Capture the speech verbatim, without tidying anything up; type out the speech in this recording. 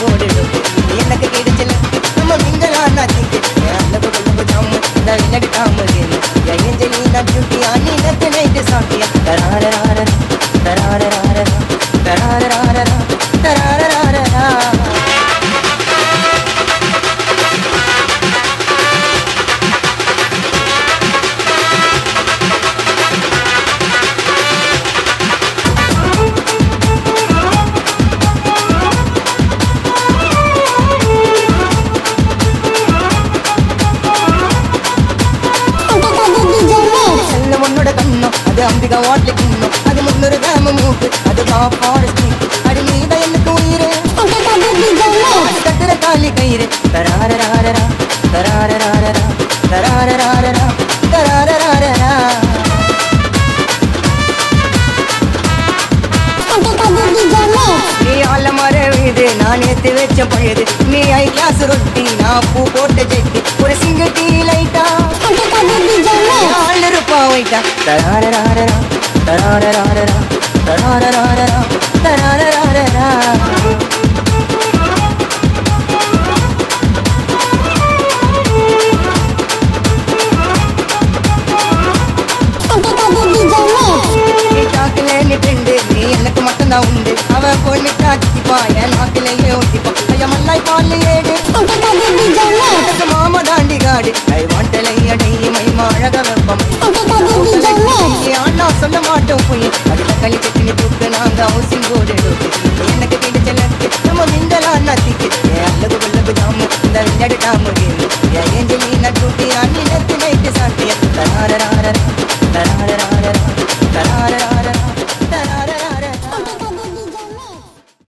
போடு எனக்கு கிடைச்சல நம்ம மிங்கலான திக்கு அந்த குடும்ப ஜாமு இந்த இல்லடி காமகேல ஏஞ்சலினா பியூட்டி ஆனி நெட் நைட் சாட்டியா தராரரார தராரரார தராரரார தராரரார அம்பிகா வாட்ல கிண்ணம் அது முன்னூறு கிராம மூக்கு அது டாப் ஃபாரஸ்ட் அது நீத எனக்கு உயிரே கட்டுற காலி கயிறு தராரராரரா தராரராரரா தராரராரரா தராரராரரா நீ ஆல மர வீடு நான் ஏத்து வச்ச பழையது நீ ஐ கிளாஸ் ரொட்டி நான் பூ போட்ட ஜெட்டி ஒரு சிங்கிள் டீ லைட்டா வைட்டா தராரராரரா தராரராரரா தராரராரரா தராரராரரா சாக்கிலே பெண்டு நீ எனக்கு மட்டும்தான் உண்டு அவ போய் மிட்டா சித்திப்பா என் நாக்கிலேயே ஒட்டிப்பா ஐயா மல்லாய் பால் ஏடு மாமா தாண்டி காடு ஐ வாண்டலை அடை மை மாழக வெப்பம்